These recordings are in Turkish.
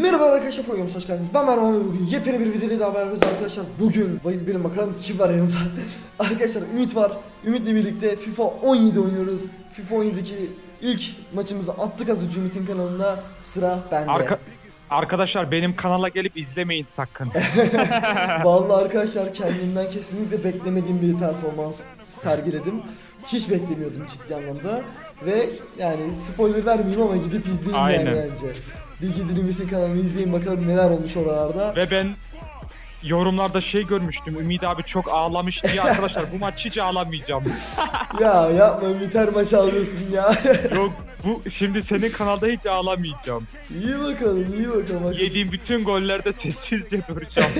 Merhaba arkadaşlar, programımıza hoş geldiniz. Ben Mervan ve bugün yepyeni bir videoyla daha beraberiz arkadaşlar. Bugün benim bakalım kim var yanımda. Arkadaşlar Ümit var. Ümit'le birlikte FIFA 17 oynuyoruz. FIFA 17'deki ilk maçımızı attık az önce Ümit'in kanalında. Sıra bende. Arkadaşlar benim kanala gelip izlemeyin sakın. Vallahi arkadaşlar kendimden kesinlikle beklemediğim bir performans sergiledim. Hiç beklemiyordum ciddi anlamda. Ve yani spoiler vermeyeyim ama gidip izleyin. Aynen. Yani bence. Bir gidin Ümit'in kanalını izleyin bakalım neler olmuş oralarda. Ve ben yorumlarda şey görmüştüm. Ümit abi çok ağlamış diye arkadaşlar bu maç hiç ağlamayacağım. Ya yapma Ümit, her maç ağlıyorsun ya. Yok bu şimdi senin kanalda hiç ağlamayacağım. İyi bakalım, iyi bakalım. Yediğim bütün gollerde sessizce duracağım.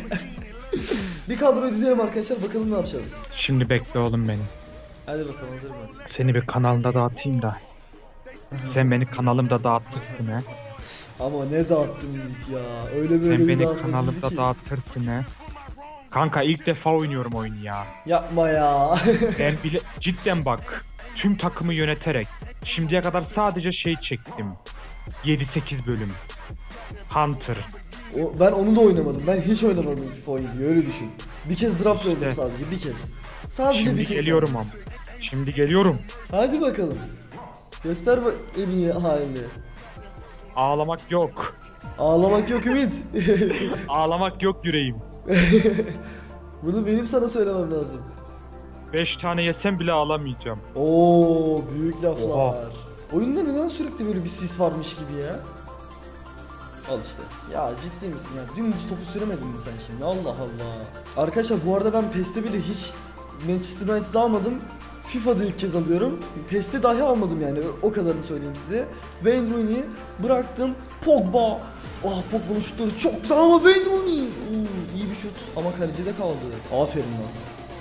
Bir kadro dizelim arkadaşlar, bakalım ne yapacağız. Şimdi bekle oğlum beni. Hadi bakalım, hazır mı? Seni bir kanalımda dağıtayım da. Sen beni kanalımda dağıtırsın he. Ama ne dağıttın Ümit ya. Öyle böyle Sen bir beni dağıtma değildi kanalımda ki. dağıtırsın he. Kanka ilk defa oynuyorum oyunu ya. Yapma ya. Ben bile cidden bak tüm takımı yöneterek şimdiye kadar sadece şey çektim. 7-8 bölüm. Hunter. Ben onu da oynamadım. Ben hiç oynamadım FIFA 17'yi, öyle düşün. Bir kez draft İşte. oynadım sadece, bir kez. Sadece Şimdi bir kez. geliyorum ama. Şimdi geliyorum. Hadi bakalım. Göster bak en iyi halini. Ağlamak yok. Ağlamak yok Ümit. Ağlamak yok yüreğim. Bunu benim sana söylemem lazım. 5 tane yesem bile ağlamayacağım. Oo, büyük laflar. Oha. Oyunda neden sürekli böyle bir sis varmış gibi ya? Al işte. Ya ciddi misin ya? Dümdüz topu süremedin mi sen şimdi? Allah Allah. Arkadaşlar bu arada ben PES'te bile hiç Manchester United'ı almadım. FIFA'da ilk kez alıyorum. PES'te dahi almadım yani, o kadarını söyleyeyim size. Wayne Rooney'i bıraktım. Pogba. Ah, Pogba'nın şutları çok güzel ama Wayne Rooney. İyi bir şut ama kalecide kaldı. Aferin lan.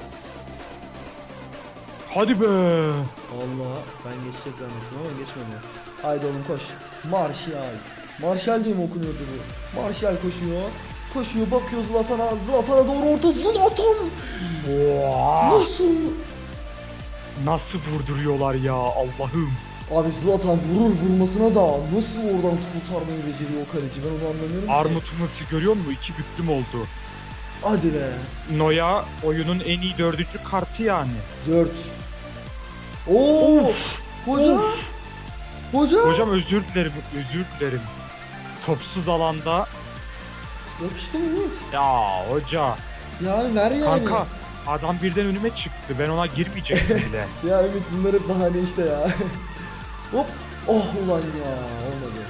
Hadi be. Allah, ben geçecek zannettim ama geçmedi. Haydi oğlum koş. Martial. Martial diye mi okunuyordu bu? Martial koşuyor. Koşuyor, bakıyor Zlatan'a. Zlatan'a doğru orta. Zlatan! Nasıl? Nasıl vurduruyorlar ya Allah'ım. Abi Zlatan vurur vurmasına da nasıl oradan kurtarmayı beceriyor o kaleci, ben onu anlamıyorum ki. Armut Umut'u görüyor musun? 2 büklüm oldu. Hadi be. Noya oyunun en iyi 4. kartı yani. 4. Oo! Of. Hoca! Of. Hoca! Hocam özür dilerim. Topsuz alanda Yakıştı mı Ümit? ya hoca. Yani ver yani. Kanka adam birden önüme çıktı. Ben ona girmeyecektim bile. Ya Ümit, bunlar hep bahane işte ya. Hop. Oh ulan ya, olmadı.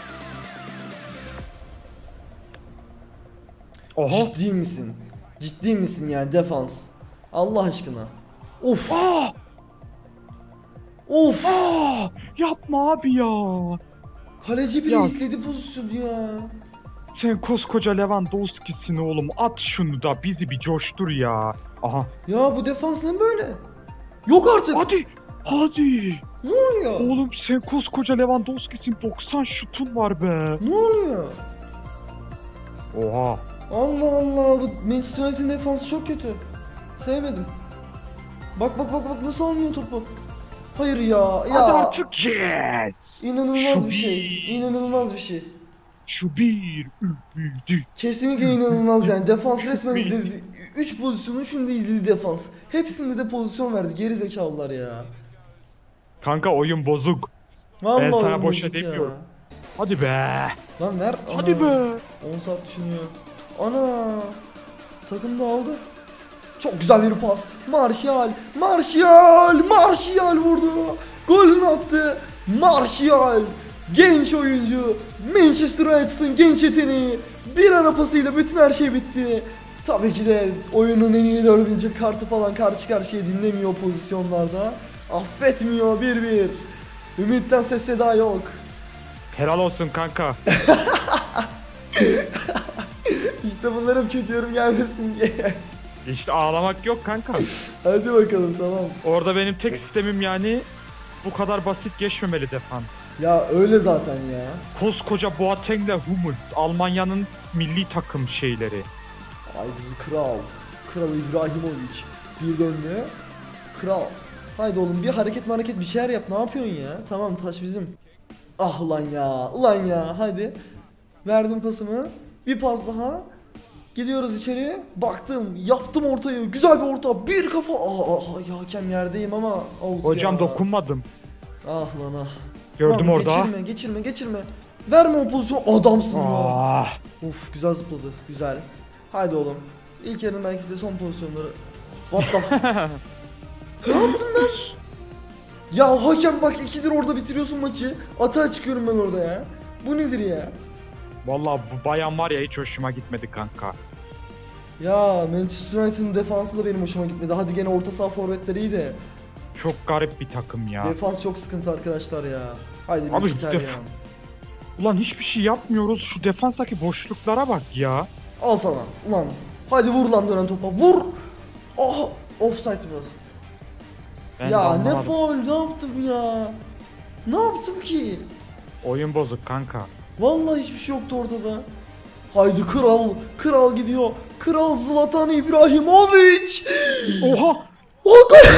Oha. Ciddi misin? Ciddi misin yani defans? Allah aşkına. Of. Aa! Of. Aa! Yapma abi ya. Kaleci bile Ya. izledi pozisyonu ya. Sen koskoca Lewandowski'sin oğlum. At şunu da bizi bir coştur ya. Aha. Ya bu defans ne böyle? Yok artık. Hadi. Ne oluyor? Oğlum sen koskoca Lewandowski'sin. 90 şutun var be. Ne oluyor? Oha. Allah Allah, bu Manchester United'in defansı çok kötü. Sevmedim. Bak nasıl almıyor topu. Hayır ya. Hadi Ya. artık yes. İnanılmaz Şu bir şey. İnanılmaz bir şey. Şu bir ümidi. Kesinlikle inanılmaz yani. Defans resmen izledi. 3 pozisyonun üçünü de izledi defans. Hepsinde de pozisyon verdi. Geri zekalılar ya. Kanka oyun bozuk. Vallahi Ben sana oyun boşa bozuk ya. demiyorum. Hadi be. Lan ver. Hadi Ana. be. 10 saat düşünüyor. Ana. Takım da aldı. Çok güzel bir pas. Martial vurdu. Golünü attı. Martial. Genç oyuncu. Manchester United'ın genç yeteneği. Bir ara pasıyla bütün her şey bitti. Tabii ki de oyunun en iyi 4. kartı falan, karşı karşıya dinlemiyor pozisyonlarda. Affetmiyor 1-1. Ümit'ten ses seda yok. Helal olsun kanka. İşte bunlar hep kötü yorum gelmesin diye. İşte ağlamak yok kanka. Hadi bakalım, tamam. Orada benim tek sistemim yani bu kadar basit geçmemeli defans. Ya öyle zaten ya. Koskoca Boateng'le Hummels, Almanya'nın milli takım şeyleri. Ay bizi kral. Kral İbrahimovic. Bir döndü. Kral. Haydi oğlum, bir hareket bir şeyler yap. Ne yapıyorsun ya? Tamam, taş bizim. Ah ulan ya. Hadi. Verdim pasımı. Bir pas daha. Gidiyoruz içeriye. Baktım. Yaptım ortayı. Güzel bir orta. Bir kafa. Ya hakem yerdeyim ama out Hocam ya. dokunmadım. Ah lan ah. Gördüm Lan, orada. Geçirme. Verme o pozisyonu. Adamsın ya. Ah. Of güzel zıpladı. Güzel. Haydi oğlum. İlk yarının belki de son pozisyonları. What the Ne yaptın lan? Ya hakem bak 2'dir orada bitiriyorsun maçı. Atağa çıkıyorum ben orada ya. Bu nedir ya? Vallahi bu bayan var ya hiç hoşuma gitmedi kanka. Ya Manchester United'ın defansı da benim hoşuma gitmedi. Hadi gene orta saha forvetleri iyi de. Çok garip bir takım ya. Defans çok sıkıntı arkadaşlar ya. Haydi Abi bir şu biter ya. Ulan hiçbir şey yapmıyoruz. Şu defanstaki boşluklara bak ya. Al sana. Ulan. Hadi vur lan dönen topa. Vur. Oh. Offside mı? Ben de Ya ne anlamadım. faul ne yaptım ya? Ne yaptım ki? Oyun bozuk kanka. Vallahi hiçbir şey yoktu ortada. Haydi kral. Kral gidiyor. Kral Zlatan İbrahimovic. Oha! O gol.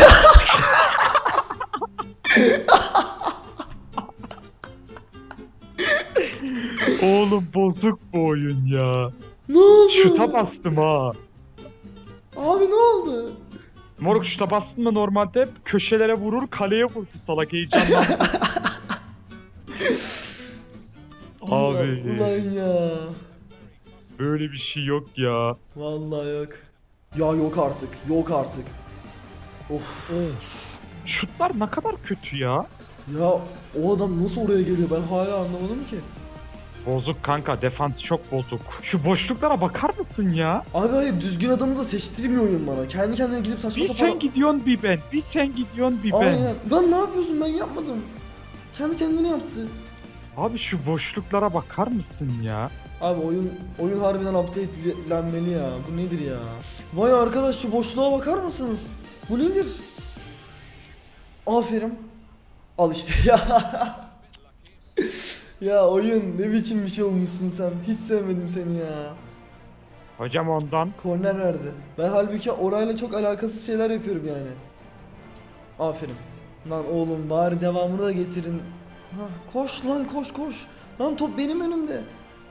Oğlum bozuk bu oyun ya. Ne oldu? Şuta bastım ha. Abi ne oldu? Moruk şuta bastın mı normalde hep köşelere vurur kaleye vurdu salak heyecanlandı. Abi Ulan ya. böyle bir şey yok ya. Vallahi yok. Ya yok artık. Yok artık. Of. Şutlar ne kadar kötü ya. Ya o adam nasıl oraya geliyor ben hala anlamadım ki. Bozuk kanka defans çok bozuk. Şu boşluklara bakar mısın ya? Abi hayır düzgün adamı da seçtirmiyor oyun bana. Kendi kendine gidip saçma Bir sapan... sen gidiyorsun bir ben. Bir sen gidiyorsun bir ben. Aynen. Lan ne yapıyorsun ben yapmadım. Kendi kendine yaptı. Abi şu boşluklara bakar mısın ya? Abi oyun harbiden updatelenmeli ya. Bu nedir ya? Vay arkadaş şu boşluğa bakar mısınız? Bu nedir? Aferin. Al işte ya. Ya oyun ne biçim bir şey olmuşsun sen. Hiç sevmedim seni ya. Hocam ondan. Korner verdi. Ben halbuki orayla çok alakasız şeyler yapıyorum yani. Aferin. Lan oğlum bari devamını da getirin. Hah, koş lan koş. Lan top benim önümde.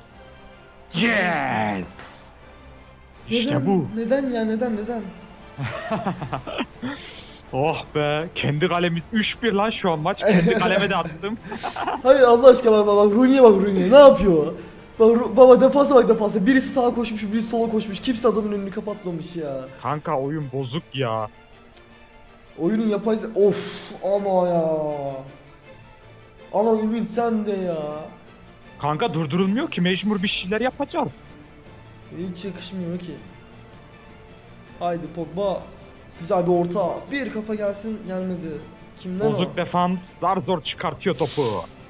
Yes! İşte Neden? bu. Neden ya neden? Oh be. Kendi kalemiz 3-1 lan şu an maç. Kendi kaleme de attım. Hayır Allah aşkına bak Rooney'e ne yapıyor? Baba defansa. Birisi sağa koşmuş, birisi sola koşmuş. Kimse adamın önünü kapatmamış ya. Kanka oyun bozuk ya. Oyunun yapay of ama ya. Ama Ümit sen de ya. Kanka durdurulmuyor ki mecbur bir şeyler yapacağız. Hiç yakışmıyor ki. Haydi Pogba. Güzel bir orta. Bir kafa gelsin gelmedi. Kimden Bozuk o? defans zar zor çıkartıyor topu.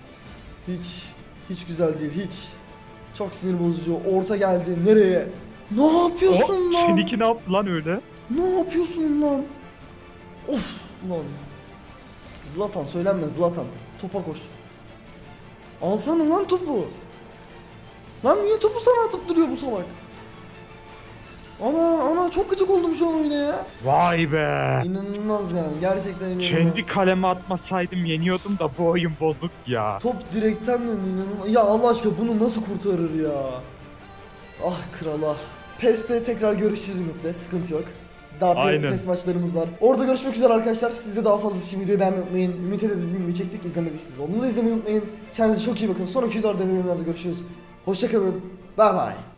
Hiç güzel değil hiç. Çok sinir bozucu. Orta geldi. Nereye? Ne yapıyorsun lan? Seninki ne yaptı lan öyle? Ne yapıyorsun lan? Of lan. Zlatan söylenme Zlatan. Topa koş. Alsana lan topu. Lan niye topu sana atıp duruyor bu salak? Ana çok gıcık oldum şu an oyuna ya. Vay be. İnanılmaz yani gerçekten inanılmaz. Kendi kaleme atmasaydım yeniyordum da bu oyun bozuk ya. Top direkten döndü inanılmaz. Ya Allah aşkına bunu nasıl kurtarır ya? Ah kral ah. PES'te tekrar görüşeceğiz Ümit'le sıkıntı yok. Daha Aynen. PES maçlarımız var. Orada görüşmek üzere arkadaşlar. Siz de daha fazla için videoyu beğenmeyi unutmayın. Ümit'e de dediğim gibi çektik izlemediyseniz onu da izlemeyi unutmayın. Kendinize çok iyi bakın. Sonraki videolarda görüşürüz. Hoşçakalın. Bye bye.